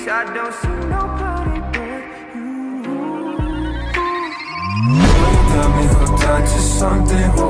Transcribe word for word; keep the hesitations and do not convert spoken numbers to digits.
face, I don't see nobody but you. Got me hooked onto something.